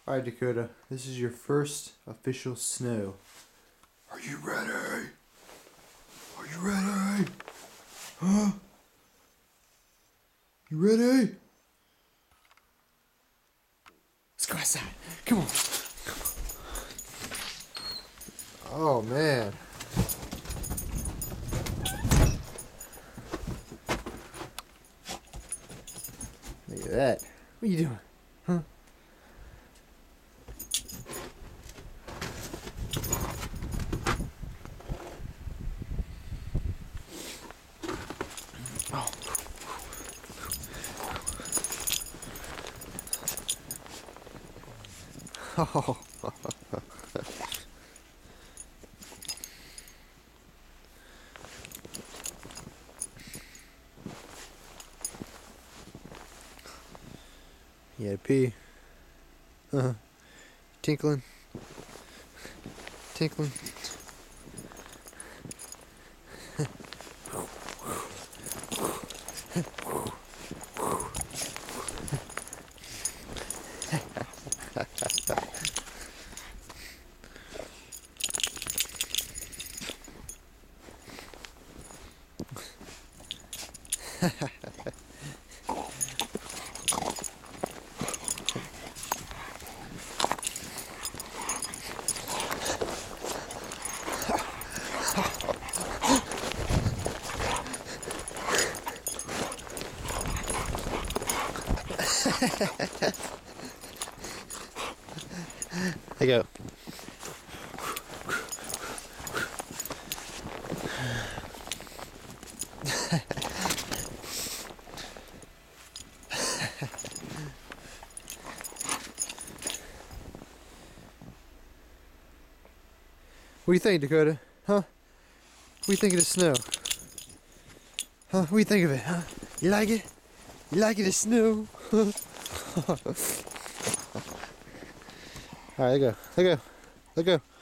Alright, Dakota, this is your first official snow. Are you ready? Are you ready? Huh? You ready? Let's go outside. Come on. Oh, man. Look at that. What are you doing? Huh? Oh. You had to pee. Tinkling. Tinkling. I go. What do you think, Dakota? Huh? What do you think of the snow? Huh? What do you think of it, huh? You like it? You like it, the snow? Alright, let go. Let go. Let go.